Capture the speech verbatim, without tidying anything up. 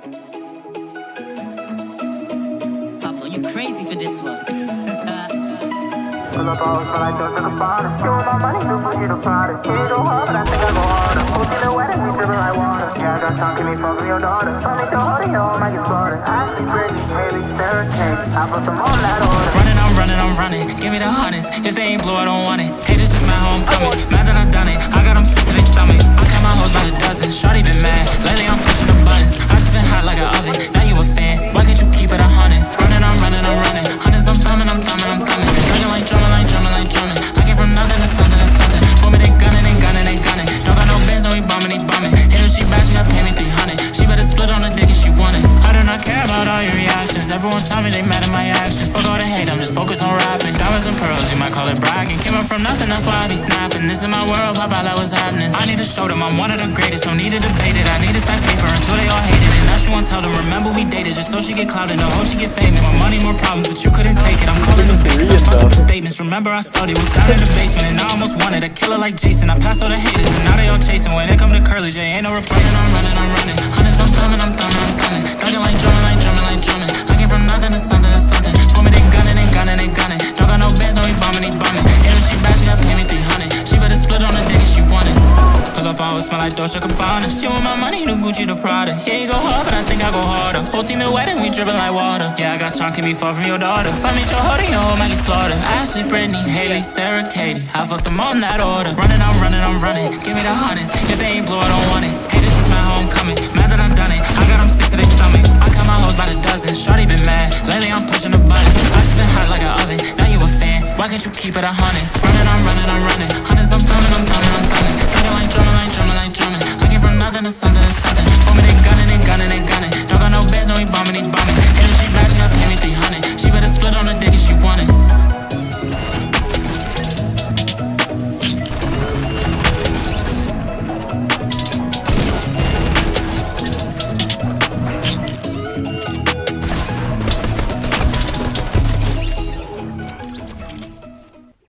Pablo, you crazy for this one. Pull up all so like those to the bottom. You want my money, do push you to product. You ain't go hard, but I think I go harder. Who's in the wedding, we dripping like water. Yeah, I got time, give me fuck with your daughter. Funny to hold it, yo, I might get slaughtered. Ashley, Brittany, Haley, Sarah, Kate. I put them on that order. Running, I'm running, I'm running. Give me the hundreds. If they ain't blue, I don't want it. Hey, this is my homecoming. Mad that I done it. I got them sick to their stomach. I got my hoes by the dozen. Shawty been mad. Lately, I'm pushing the buttons. I just been hot like an oven. Now you a fan. Why can't you keep it a hundred? Running, I'm running, I'm running. Hundreds, I'm thumbing, I'm thumbing, I'm thumbing. Thugging like drumming, like drumming, like drumming. I came from nothing to something to something. For me, they gunning, they gunning, they gunning. Don't got no bands, no, he bumming, he bumming. And if she bad, she got pay me three hundred. She better split on the dick if she want it. I do not care about all your reactions. Everyone tell me they mad at my actions. Fuck all the hate, I'm just focused on rapping. Diamonds and pearls, you might call it bragging. Came up from nothing, that's why I be snapping. This is my world, pop out, that was happening. I need to show them I'm one of the greatest. Don't need to debate it, I need to stack paper until they all hate it. And now she won't tell them, remember we dated. Just so she get clouded, no hope she get famous. More money, more problems, but you couldn't take it. I'm calling the biggest, I fucked up the statements. Remember I started, was down in the basement. And I almost wanted a killer like Jason. I passed all the haters, and now they all chasing. When it come to Curly J, ain't no replacing. I'm running, I'm running. Hundreds, I'm thumbing, I'm thumbing, I'm thumbing. Thugging like drumming, like drumming, like drumming. I came from nothing to something to something. For me, they gunning, they gunning, they gunning. Don't got no bands, no, he bumming, he bumming. And if she bad, she got pay me three hundred. She better split on the dick if she want it. Pull up on, smell like Dolce Gabbana. She want my money, do Gucci, the Prada. Yeah, you go hard, but I think I go harder. Whole team in wedding, we dripping like water. Yeah, I got Sean, keep me far from your daughter. If I meet your hoodie, your hoe might get slaughtered. Ashley, Brittany, Haley, Sarah, Katie. I fucked them all in that order. Running, I'm running, I'm running. Give me the hundreds. If they ain't blue, I don't want it. Hey, this is my homecoming. Mad that I done it. I got them sick to their stomach. I got my hoes by the dozen. Shawty been mad. Lately, I'm pushing the buttons. I just been hot like an oven. Now you a fan. Why can't you keep it a hundred? Running, I'm running, I'm running. Hundreds, I'm thumbing, I'm thumbing, I'm thumbing. Thugging like drumming, like drumming, like drumming. I came from nothing to something.